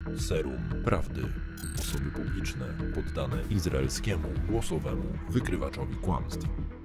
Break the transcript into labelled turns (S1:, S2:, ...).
S1: Serum Prawdy. Osoby publiczne poddane izraelskiemu głosowemu wykrywaczowi kłamstw.